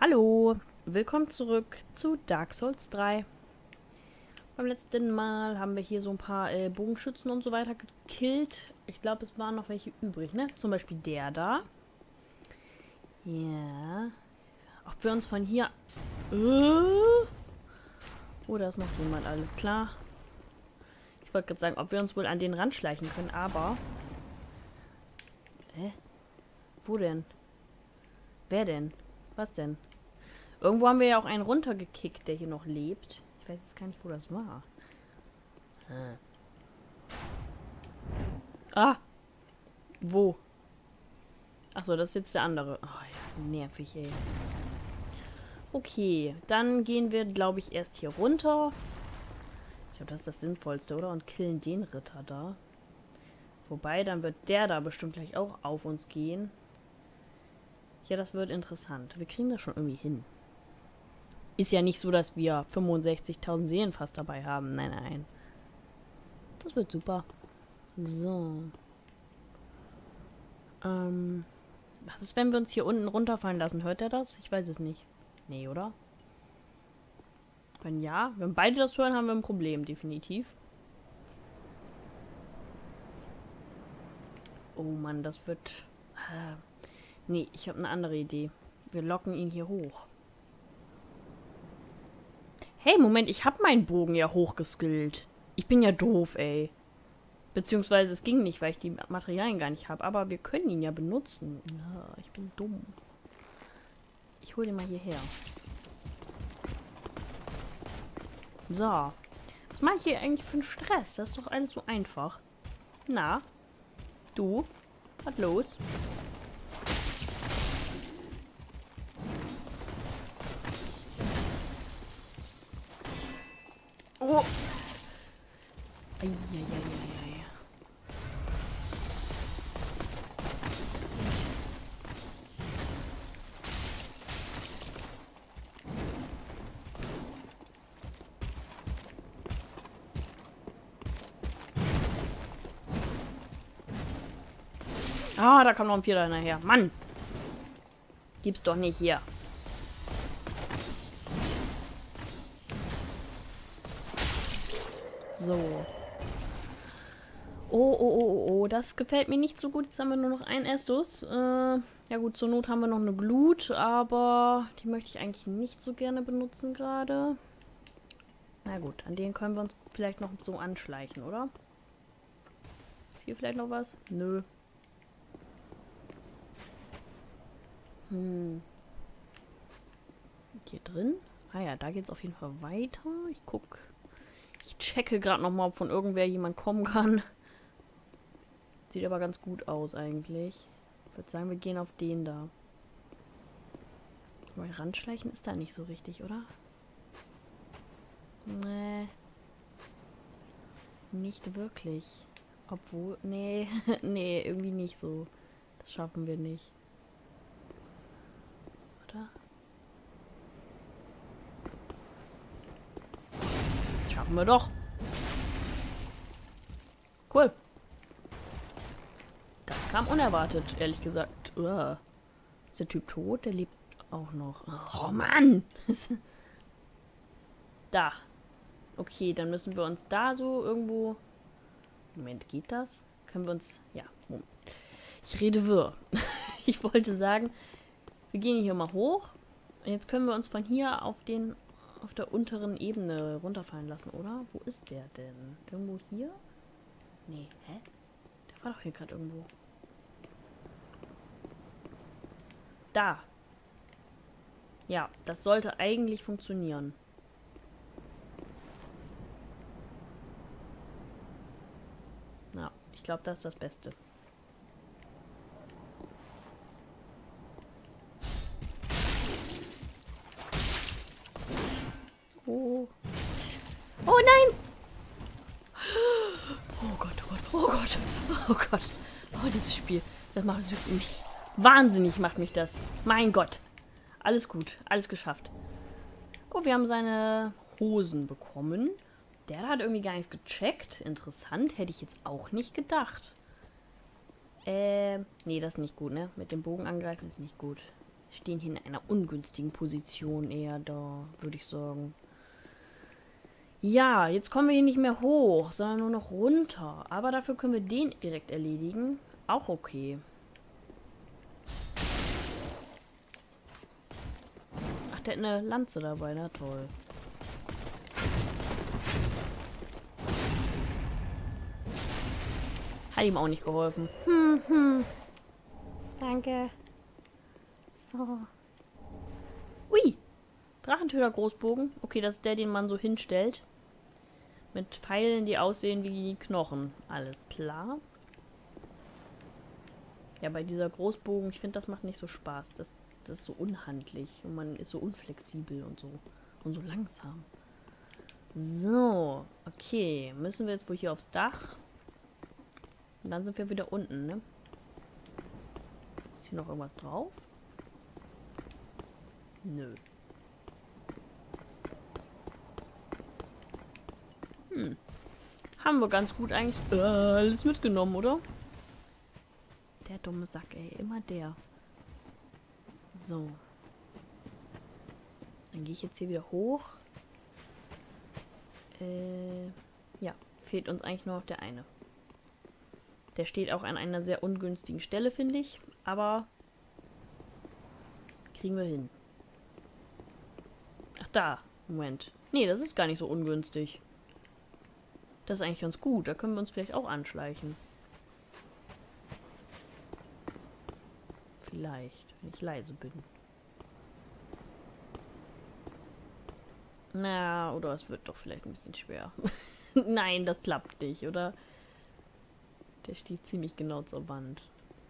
Hallo, willkommen zurück zu Dark Souls 3. Beim letzten Mal haben wir hier so ein paar Bogenschützen und so weiter gekillt. Ich glaube, es waren noch welche übrig, ne? Zum Beispiel der da. Ja. Ob wir uns von hier... Oh, da ist noch jemand, alles klar. Ich wollte gerade sagen, ob wir uns wohl an den Rand schleichen können, aber... Wo denn? Wer denn? Was denn? Irgendwo haben wir ja auch einen runtergekickt, der hier noch lebt. Ich weiß jetzt gar nicht, wo das war. Ah! Wo? Achso, das ist jetzt der andere. Oh ja, nervig, ey. Okay, dann gehen wir, glaube ich, erst hier runter. Ich glaube, das ist das Sinnvollste, oder? Und killen den Ritter da. Wobei, dann wird der da bestimmt gleich auch auf uns gehen. Ja, das wird interessant. Wir kriegen das schon irgendwie hin. Ist ja nicht so, dass wir 65.000 Seelen fast dabei haben. Nein, nein. Das wird super. So. Was ist, wenn wir uns hier unten runterfallen lassen? Hört er das? Ich weiß es nicht. Nee, oder? Wenn ja, wenn beide das hören, haben wir ein Problem, definitiv. Oh Mann, das wird... Nee, ich habe eine andere Idee. Wir locken ihn hier hoch. Hey, Moment, ich habe meinen Bogen ja hochgeskillt. Ich bin ja doof, ey. Beziehungsweise es ging nicht, weil ich die Materialien gar nicht habe. Aber wir können ihn ja benutzen. Ja, ich bin dumm. Ich hole den mal hierher. So. Was mache ich hier eigentlich für einen Stress? Das ist doch alles so einfach. Na? Du? Was los? Oh! Eieieiei. Ah, da kommt noch ein Vierter nachher. Mann! Gibt's doch nicht hier. So. Oh, das gefällt mir nicht so gut. Jetzt haben wir nur noch einen Estus. Ja gut, zur Not haben wir noch eine Glut, aber die möchte ich eigentlich nicht so gerne benutzen gerade. Na gut, an denen können wir uns vielleicht noch so anschleichen, oder? Ist hier vielleicht noch was? Nö. Hier drin? Ah ja, da geht es auf jeden Fall weiter. Ich checke gerade nochmal, ob von irgendwer jemand kommen kann. Sieht aber ganz gut aus eigentlich. Ich würde sagen, wir gehen auf den da. Aber ranschleichen ist da nicht so richtig, oder? Nee. Nicht wirklich. Obwohl, nee, nee, irgendwie nicht so. Das schaffen wir nicht. Oder? Das schaffen wir doch. Cool. Das kam unerwartet, ehrlich gesagt. Uah. Ist der Typ tot? Der lebt auch noch. Oh Mann! Da. Okay, dann müssen wir uns da so irgendwo... Moment, geht das? Können wir uns... Ja, Moment. Ich rede wirr. Ich wollte sagen, wir gehen hier mal hoch. Und jetzt können wir uns von hier auf der unteren Ebene runterfallen lassen, oder? Wo ist der denn? Irgendwo hier? Nee, hä? Der war doch hier gerade irgendwo. Da. Ja, das sollte eigentlich funktionieren. Ja, ich glaube, das ist das Beste. Oh. Oh nein! Oh Gott, oh Gott, oh Gott, oh Gott. Oh, dieses Spiel. Das macht mich wahnsinnig, macht mich das. Mein Gott. Alles gut, alles geschafft. Oh, wir haben seine Hosen bekommen. Der hat irgendwie gar nichts gecheckt. Interessant, hätte ich jetzt auch nicht gedacht. Nee, das ist nicht gut, ne? Mit dem Bogen angreifen ist nicht gut. Stehen hier in einer ungünstigen Position eher da, würde ich sagen. Ja, jetzt kommen wir hier nicht mehr hoch, sondern nur noch runter. Aber dafür können wir den direkt erledigen. Auch okay. Ach, der hat eine Lanze dabei, na toll. Hat ihm auch nicht geholfen. Danke. So. Ui! Drachentöter Großbogen. Okay, das ist der, den man so hinstellt. Mit Pfeilen, die aussehen wie Knochen. Alles klar. Ja, bei dieser Großbogen, ich finde, das macht nicht so Spaß. Das ist so unhandlich. Und man ist so unflexibel und so. Und so langsam. So. Okay. Müssen wir jetzt wohl hier aufs Dach? Und dann sind wir wieder unten, ne? Ist hier noch irgendwas drauf? Nö. Haben wir ganz gut eigentlich alles mitgenommen, oder? Der dumme Sack, ey. Immer der. So. Dann gehe ich jetzt hier wieder hoch. Ja. Fehlt uns eigentlich nur noch der eine. Der steht auch an einer sehr ungünstigen Stelle, finde ich. Aber kriegen wir hin. Ach, da. Moment. Nee, das ist gar nicht so ungünstig. Das ist eigentlich ganz gut. Da können wir uns vielleicht auch anschleichen. Vielleicht, wenn ich leise bin. Na, oder es wird doch vielleicht ein bisschen schwer. Nein, das klappt nicht, oder? Der steht ziemlich genau zur Wand.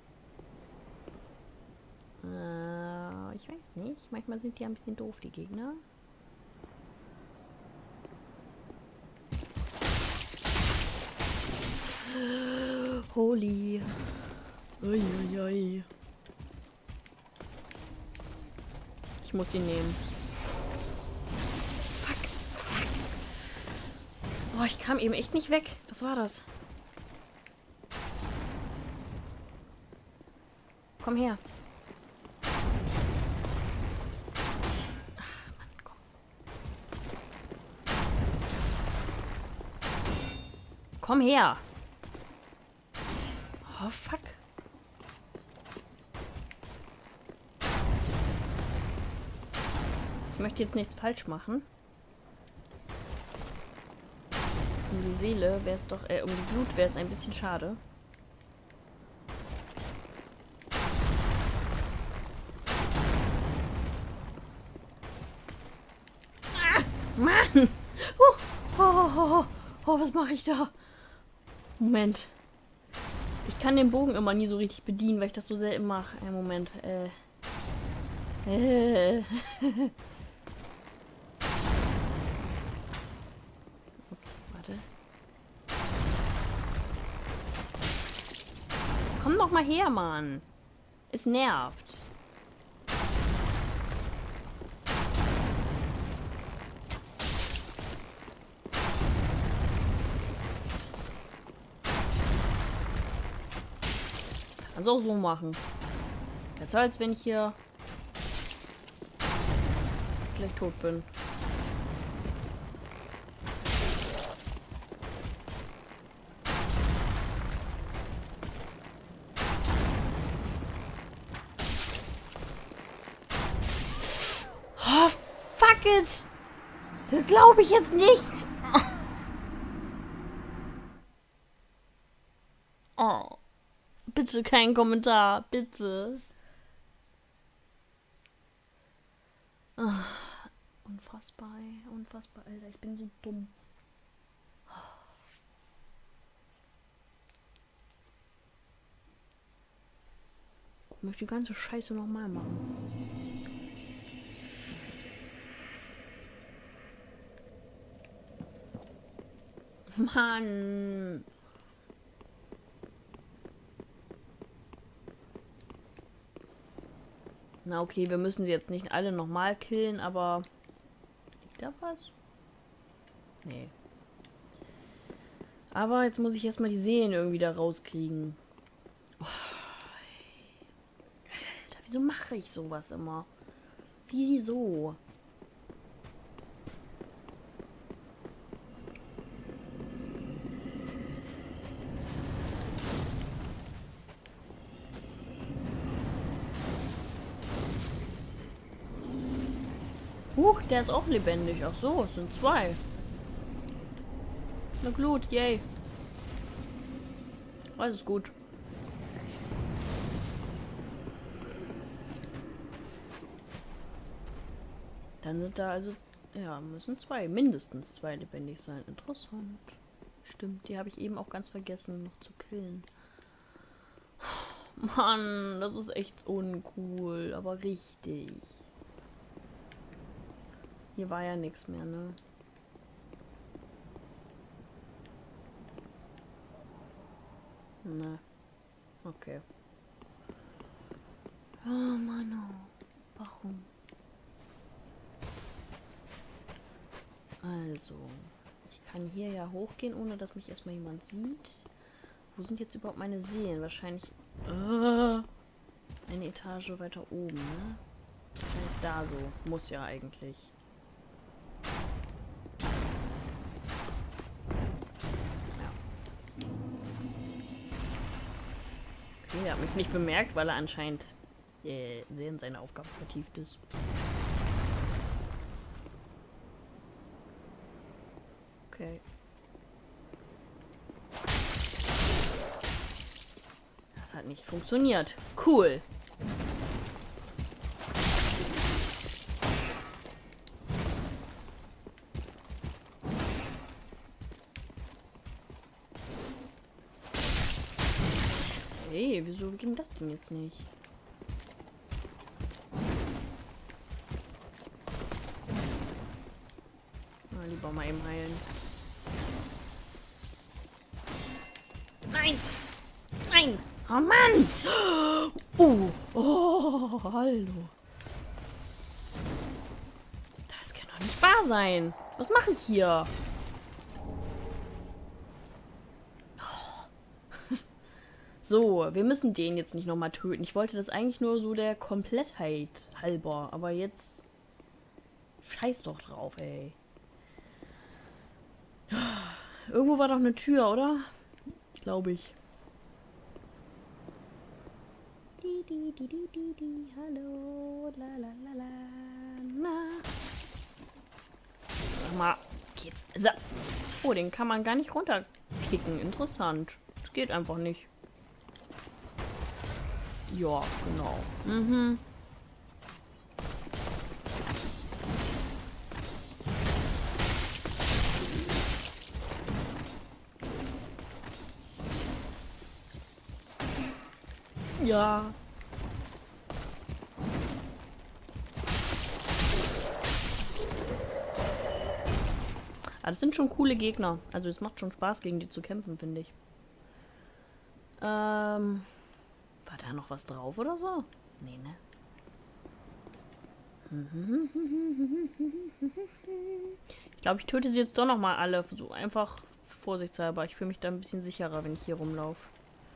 Ich weiß nicht. Manchmal sind die ein bisschen doof, die Gegner. Holy. Uiuiui. Ich muss ihn nehmen. Fuck. Oh, ich kam eben echt nicht weg. Was war das? Komm her. Ach, Mann, komm. Komm her. Oh, fuck. Ich möchte jetzt nichts falsch machen. Um die Seele wäre es doch, um die Blut wäre es ein bisschen schade. Ah, Mann! Was mache ich da? Moment. Ich kann den Bogen immer nie so richtig bedienen, weil ich das so selten mache. Moment. Okay, warte. Komm doch mal her, Mann. Es nervt. Kannst auch so machen. Besser als wenn ich hier gleich tot bin. Oh, fuck it! Das glaube ich jetzt nicht! Oh. Bitte kein Kommentar, bitte. Oh, unfassbar, ey. Unfassbar, Alter. Ich bin so dumm. Ich möchte die ganze Scheiße nochmal machen. Mann. Na okay, wir müssen sie jetzt nicht alle nochmal killen, aber... Liegt da was? Nee. Aber jetzt muss ich erstmal die Seelen irgendwie da rauskriegen. Oh, Alter, Wieso mache ich sowas immer? Wieso? Huch, der ist auch lebendig. Ach so, es sind zwei. Na Glut, yay. Alles gut. Dann sind da also, ja, müssen zwei, mindestens zwei lebendig sein. Interessant. Stimmt, die habe ich eben auch ganz vergessen noch zu killen. Mann, das ist echt uncool, aber richtig. Hier war ja nichts mehr, ne? Ne. Okay. Oh Mann, oh. Warum? Also, ich kann hier ja hochgehen, ohne dass mich erstmal jemand sieht. Wo sind jetzt überhaupt meine Seelen? Wahrscheinlich eine Etage weiter oben, ne? Wahrscheinlich da so. Muss ja eigentlich. Ja. Okay, er hat mich nicht bemerkt, weil er anscheinend sehr in seine Aufgabe vertieft ist. Okay. Das hat nicht funktioniert. Cool. Hey, wieso ging das denn jetzt nicht? Na, lieber mal eben heilen. Nein! Nein! Oh Mann! Oh, hallo. Das kann doch nicht wahr sein. Was mache ich hier? So, wir müssen den jetzt nicht nochmal töten. Ich wollte das eigentlich nur so der Komplettheit halber. Aber jetzt... Scheiß doch drauf, ey. Irgendwo war doch eine Tür, oder? Glaube ich. Hallo. La la la la. Na. Sag mal, geht's. Oh, den kann man gar nicht runterkicken. Interessant. Das geht einfach nicht. Ja, genau. Mhm. Ja. Aber das sind schon coole Gegner. Also es macht schon Spaß, gegen die zu kämpfen, finde ich. War da noch was drauf oder so? Nee, ne? Ich glaube, ich töte sie jetzt doch noch mal alle. So einfach vorsichtshalber. Ich fühle mich da ein bisschen sicherer, wenn ich hier rumlaufe.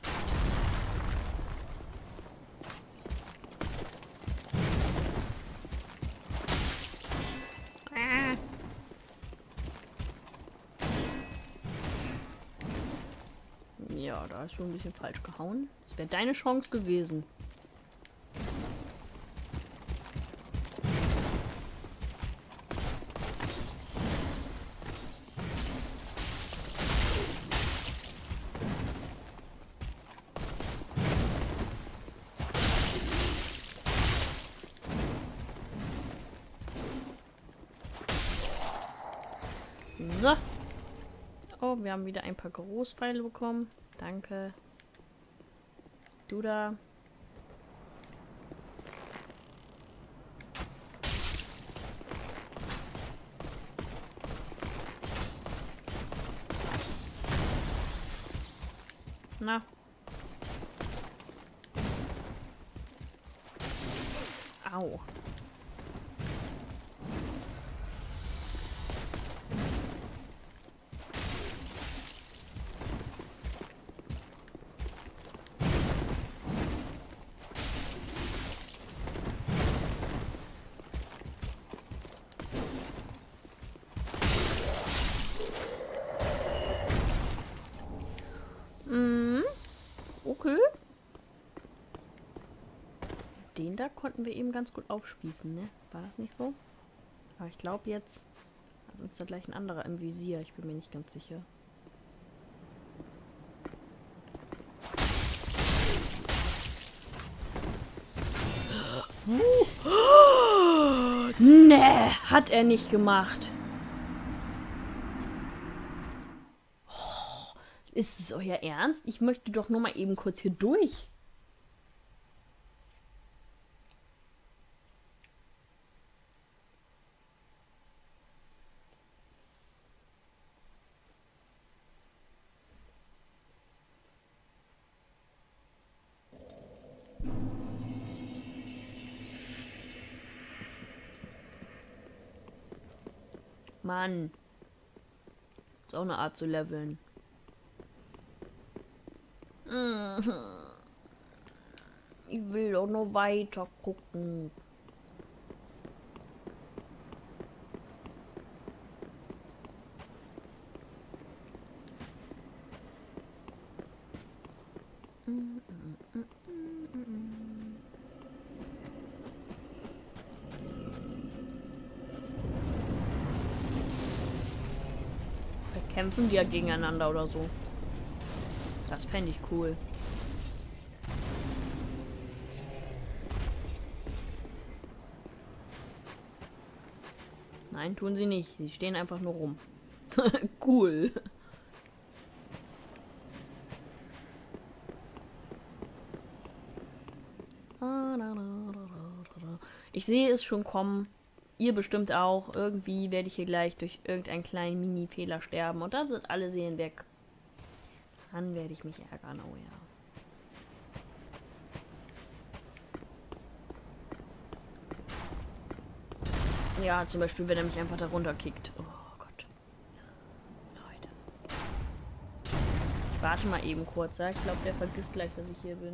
Ja, da hast du ein bisschen falsch gehauen. Das wäre deine Chance gewesen. So. Oh, wir haben wieder ein paar Großpfeile bekommen. Danke. Du da. Na. Au. da konnten wir eben ganz gut aufspießen, ne? War das nicht so? Aber ich glaube jetzt... Also ist da gleich ein anderer im Visier. Ich bin mir nicht ganz sicher. Nee, hat er nicht gemacht. Oh, ist es euer Ernst? Ich möchte doch nur mal eben kurz hier durch. Mann. Ist auch eine Art zu leveln. Ich will doch nur weiter gucken. Kämpfen die ja gegeneinander oder so. Das fände ich cool. Nein, tun sie nicht. Sie stehen einfach nur rum. Cool. Ich sehe es schon kommen. Ihr bestimmt auch. Irgendwie werde ich hier gleich durch irgendeinen kleinen Mini-Fehler sterben. Und dann sind alle Seelen weg. Dann werde ich mich ärgern. Oh ja. Ja, zum Beispiel, wenn er mich einfach da runterkickt. Oh Gott. Leute. Ich warte mal eben kurz. Ja? Ich glaube, der vergisst gleich, dass ich hier bin.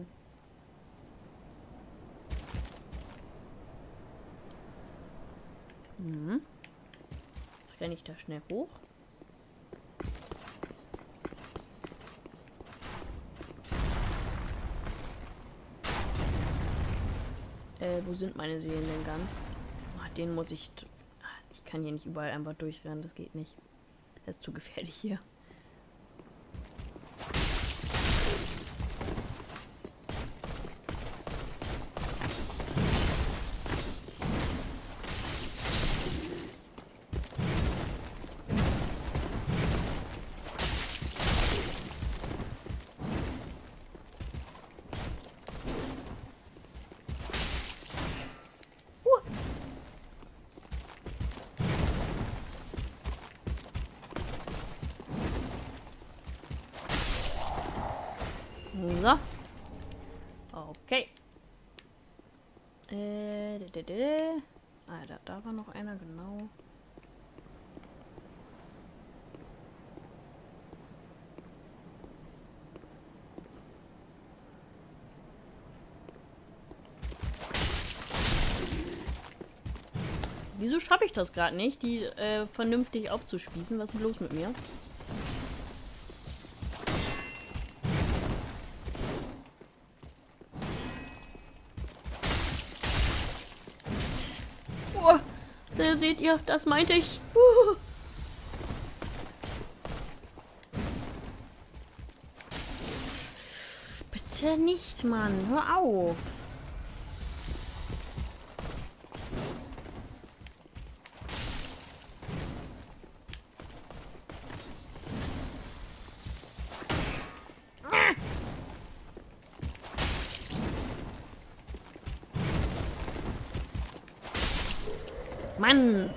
Jetzt renne ich da schnell hoch. Wo sind meine Seelen denn ganz? Oh, den muss ich... Ich kann hier nicht überall einfach durchrennen, das geht nicht. Das ist zu gefährlich hier. So. Okay. Da war noch einer, genau. Wieso schaffe ich das gerade nicht, die vernünftig aufzuspießen? Was ist los mit mir? Oh, seht ihr, das meinte ich. Bitte nicht, Mann. Hör auf. Mann!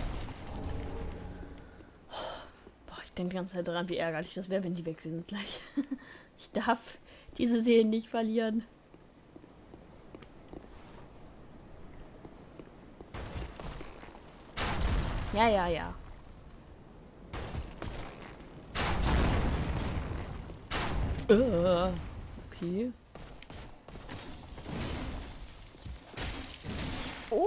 Boah, ich denke die ganze Zeit daran, wie ärgerlich das wäre, wenn die weg sind gleich. Ich darf diese Seelen nicht verlieren. Ja, ja, ja. Okay. Oh!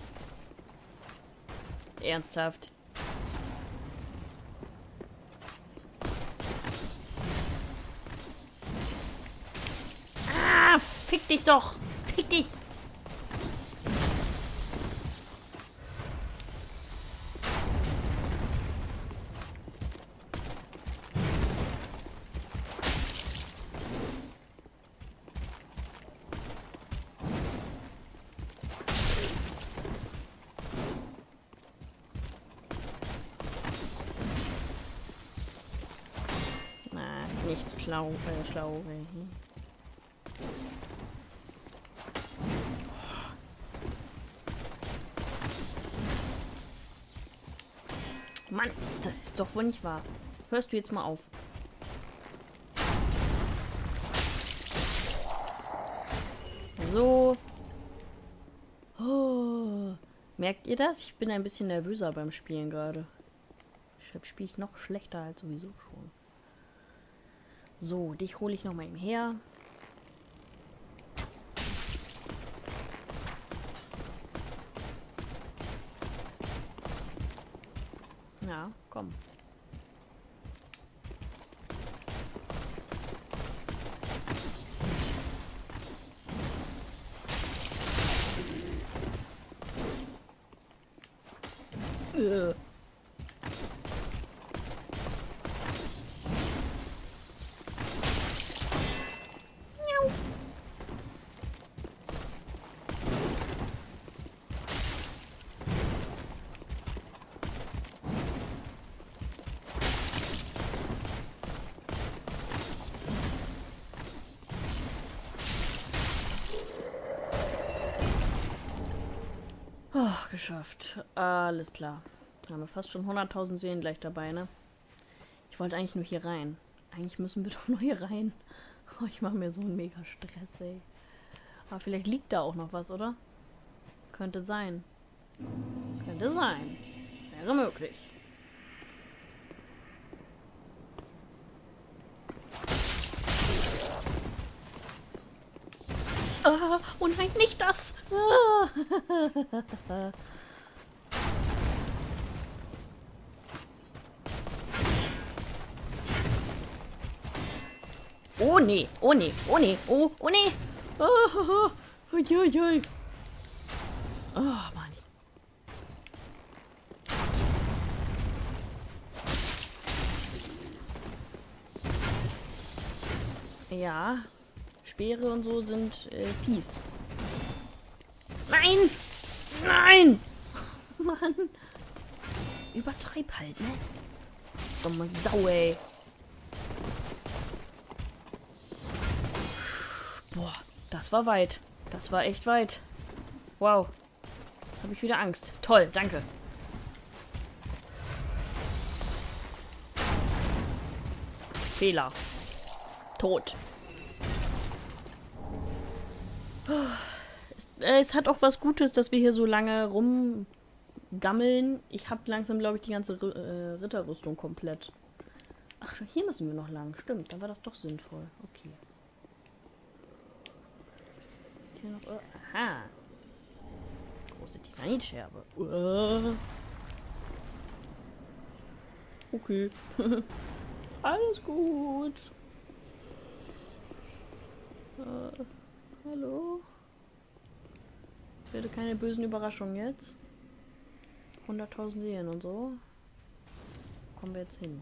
Ernsthaft. dich doch! Fick dich! Nicht schlau, schlau. Mann, das ist doch wohl nicht wahr. Hörst du jetzt mal auf? So. Oh. Merkt ihr das? Ich bin ein bisschen nervöser beim Spielen gerade. Deshalb spiele ich noch schlechter als sowieso schon. So, dich hole ich noch mal eben her. Ja, komm. Miau. Oh, geschafft. Alles klar. Haben wir fast schon 100.000 Seelen gleich dabei, ne? Ich wollte eigentlich nur hier rein. Eigentlich müssen wir doch nur hier rein. Oh, ich mache mir so einen mega Stress, ey. Aber vielleicht liegt da auch noch was, oder? Könnte sein. Könnte sein. Wäre möglich. Ah, oh nein, nicht das! Ah. Oh nee, oh nee, oh nee, oh nee! Oh, ui. Oh Mann. Ja, Speere und so sind fies. Nein! Nein! Mann! Übertreib halt, ne? Dumme Sau, ey. Boah, das war weit. Das war echt weit. Wow. Jetzt habe ich wieder Angst. Toll, danke. Fehler. Tot. Es hat auch was Gutes, dass wir hier so lange rumgammeln. Ich habe langsam, glaube ich, die ganze Ritterrüstung komplett. Ach, hier müssen wir noch lang. Stimmt, dann war das doch sinnvoll. Okay. Hier noch, aha. Große Titanitscherbe. Okay. Alles gut. Hallo? Bitte keine bösen Überraschungen jetzt. 100.000 Seelen und so. Kommen wir jetzt hin.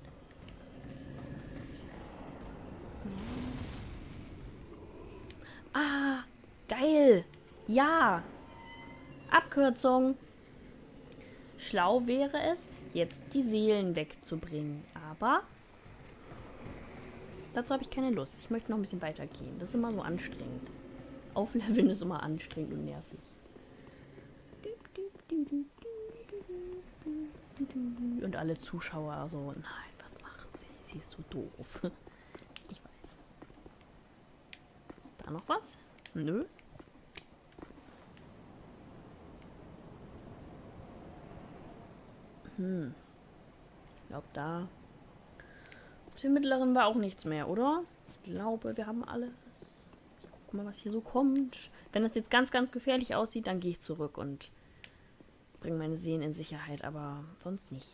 Ah, geil. Ja. Abkürzung. Schlau wäre es, jetzt die Seelen wegzubringen. Aber dazu habe ich keine Lust. Ich möchte noch ein bisschen weitergehen. Das ist immer so anstrengend. Aufleveln ist immer anstrengend und nervig. Und alle Zuschauer so, nein, was macht sie? Sie ist so doof. Ich weiß. Ist da noch was? Nö. Ich glaube, da auf dem mittleren war auch nichts mehr, oder? Ich glaube, wir haben alles. Ich gucke mal, was hier so kommt. Wenn das jetzt ganz, ganz gefährlich aussieht, dann gehe ich zurück und bringe meine Seelen in Sicherheit, aber sonst nicht.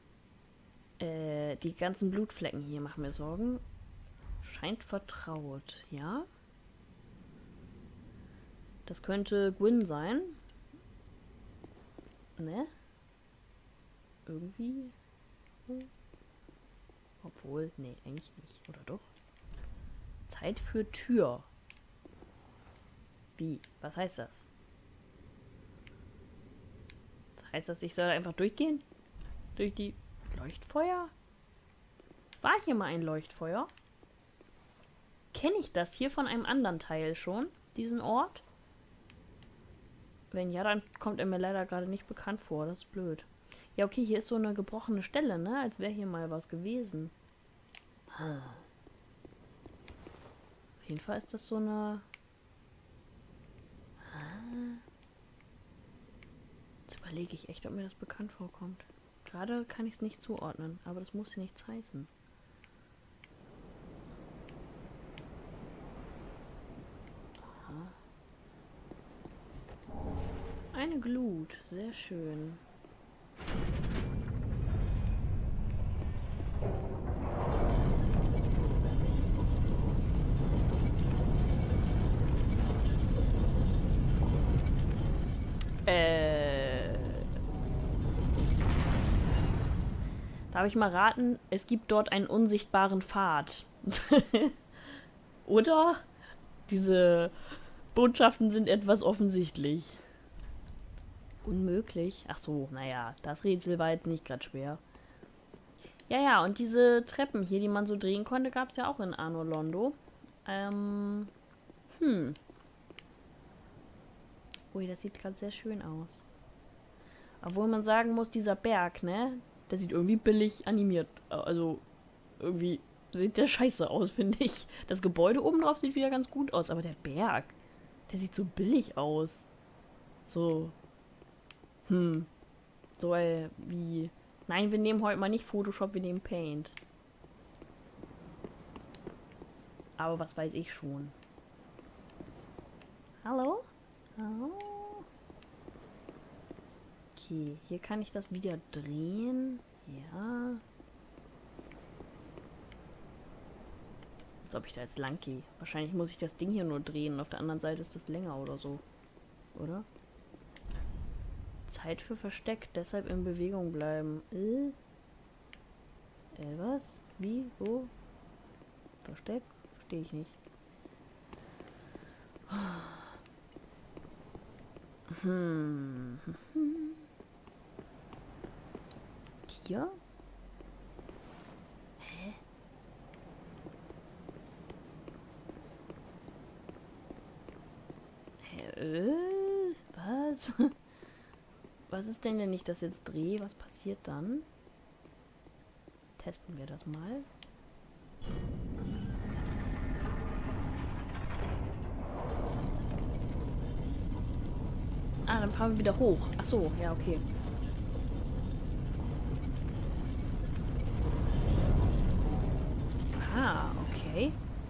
Die ganzen Blutflecken hier machen mir Sorgen. Scheint vertraut, ja? Das könnte Gwyn sein. Ne? Irgendwie. Obwohl, nee, eigentlich nicht. Oder doch? Zeit für Tür. Wie? Was heißt das? Heißt das, ich soll einfach durchgehen? Durch die Leuchtfeuer? War hier mal ein Leuchtfeuer? Kenne ich das hier von einem anderen Teil schon? Diesen Ort? Wenn ja, dann kommt er mir leider gerade nicht bekannt vor. Das ist blöd. Ja, okay, hier ist so eine gebrochene Stelle, ne? Als wäre hier mal was gewesen. Auf jeden Fall ist das so eine... Jetzt überlege ich echt, ob mir das bekannt vorkommt. Gerade kann ich es nicht zuordnen, aber das muss ja nichts heißen. Aha. Eine Glut, sehr schön. Darf ich mal raten? Es gibt dort einen unsichtbaren Pfad. Oder? Diese Botschaften sind etwas offensichtlich. Unmöglich? Ach so, naja, das Rätsel war jetzt nicht gerade schwer. Ja, ja, und diese Treppen hier, die man so drehen konnte, gab es ja auch in Anor Londo. Ui, das sieht gerade sehr schön aus. Obwohl man sagen muss, dieser Berg, ne? Der sieht irgendwie billig animiert. Also, irgendwie sieht der scheiße aus, finde ich. Das Gebäude oben drauf sieht wieder ganz gut aus, aber der Berg, der sieht so billig aus. So. So, wie... Nein, wir nehmen heute mal nicht Photoshop, wir nehmen Paint. Aber was weiß ich schon. Hallo? Hallo? Okay, hier kann ich das wieder drehen. Ja. Als ob ich da jetzt lang gehe. Wahrscheinlich muss ich das Ding hier nur drehen und auf der anderen Seite ist das länger oder so. Oder? Zeit für Versteck, deshalb in Bewegung bleiben. Was? Wie? Wo? Versteck? Verstehe ich nicht. Hier? Hä? Was? Was ist denn, wenn ich das jetzt drehe? Was passiert dann? Testen wir das mal. Ah, dann fahren wir wieder hoch. Ach so, ja, okay. Ah, okay.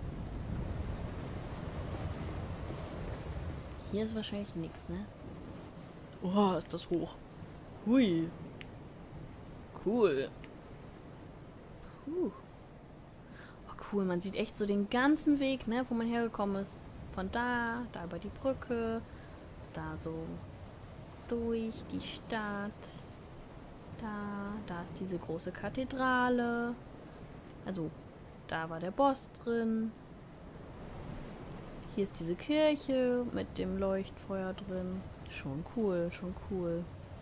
Hier ist wahrscheinlich nichts, ne? Oh, ist das hoch. Hui. Cool. Oh, cool, man sieht echt so den ganzen Weg, ne, wo man hergekommen ist. Von da über die Brücke, da so durch die Stadt. Da ist diese große Kathedrale. Also, da war der Boss drin. Hier ist diese Kirche mit dem Leuchtfeuer drin. Schon cool, schon cool.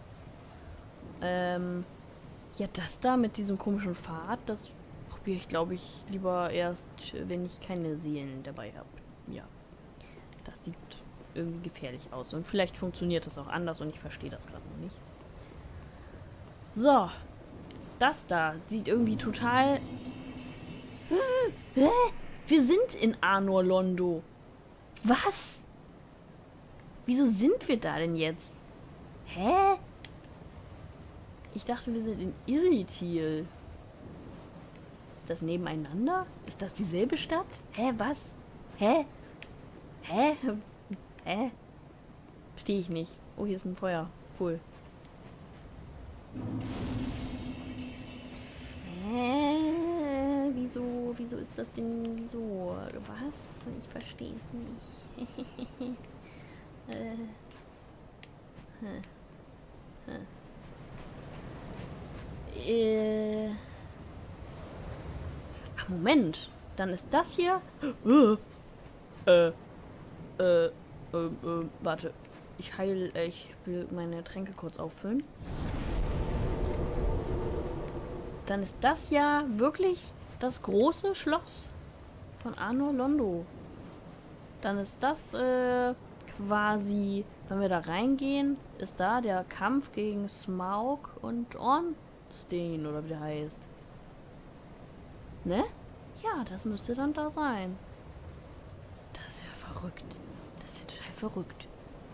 Ja, das da mit diesem komischen Pfad, das probiere ich, glaube ich, lieber erst, wenn ich keine Seelen dabei habe. Ja. Das sieht irgendwie gefährlich aus. Und vielleicht funktioniert das auch anders und ich verstehe das gerade noch nicht. So. Das da sieht irgendwie total... Wir sind in Anor Londo. Was? Wieso sind wir da denn jetzt? Hä? Ich dachte, wir sind in Irithyll. Ist das nebeneinander? Ist das dieselbe Stadt? Hä, was? Hä? Hä? Hä? Verstehe ich nicht. Oh, hier ist ein Feuer. Cool. Wieso ist das denn? Wieso? Was? Ich verstehe es nicht. Ach, Moment. Dann ist das hier... warte. Ich will meine Tränke kurz auffüllen. Dann ist das ja wirklich das große Schloss von Anor Londo. Dann ist das quasi, wenn wir da reingehen, ist da der Kampf gegen Smaug und Ornstein, oder wie der heißt. Ne? Ja, das müsste dann da sein. Das ist ja verrückt. Das ist ja total verrückt.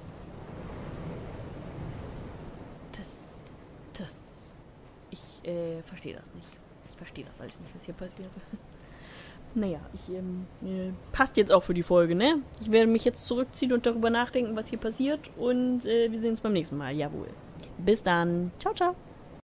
Ich verstehe das nicht. Ich verstehe das alles nicht, was hier passiert. Naja, passt jetzt auch für die Folge, ne? Ich werde mich jetzt zurückziehen und darüber nachdenken, was hier passiert. Und wir sehen uns beim nächsten Mal. Jawohl. Bis dann. Ciao, ciao.